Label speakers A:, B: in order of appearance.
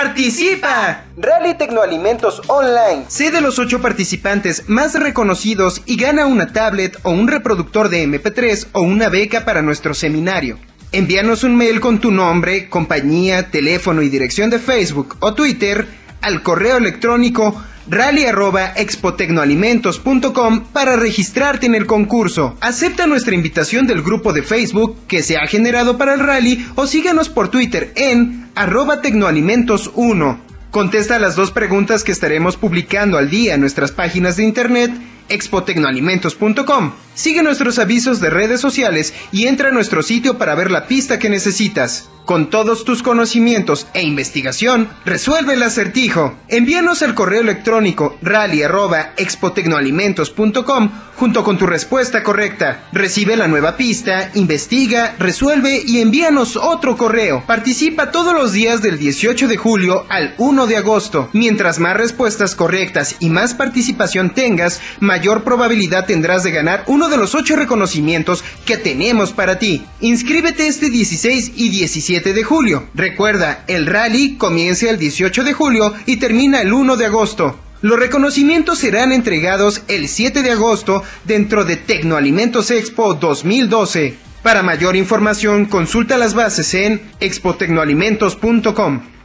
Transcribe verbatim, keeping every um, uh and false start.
A: ¡Participa!
B: Rally Tecnoalimentos Online.
A: Sé de los ocho participantes más reconocidos y gana una tablet o un reproductor de eme pe tres o una beca para nuestro seminario. Envíanos un mail con tu nombre, compañía, teléfono y dirección de Facebook o Twitter al correo electrónico rally arroba expotecnoalimentos punto com para registrarte en el concurso. Acepta nuestra invitación del grupo de Facebook que se ha generado para el rally o síguenos por Twitter en arroba tecnoalimentos uno. Contesta las dos preguntas que estaremos publicando al día en nuestras páginas de internet expotecnoalimentos punto com. Sigue nuestros avisos de redes sociales y entra a nuestro sitio para ver la pista que necesitas. Con todos tus conocimientos e investigación, resuelve el acertijo. Envíanos al correo electrónico rally arroba expotecnoalimentos punto com junto con tu respuesta correcta. Recibe la nueva pista, investiga, resuelve y envíanos otro correo. Participa todos los días del dieciocho de julio al uno de agosto. Mientras más respuestas correctas y más participación tengas, mayor probabilidad tendrás de ganar uno de los ocho reconocimientos que tenemos para ti. Inscríbete este dieciséis y diecisiete de julio. Recuerda, el rally comienza el dieciocho de julio y termina el uno de agosto. Los reconocimientos serán entregados el siete de agosto dentro de Tecnoalimentos Expo dos mil doce. Para mayor información, consulta las bases en expotecnoalimentos punto com.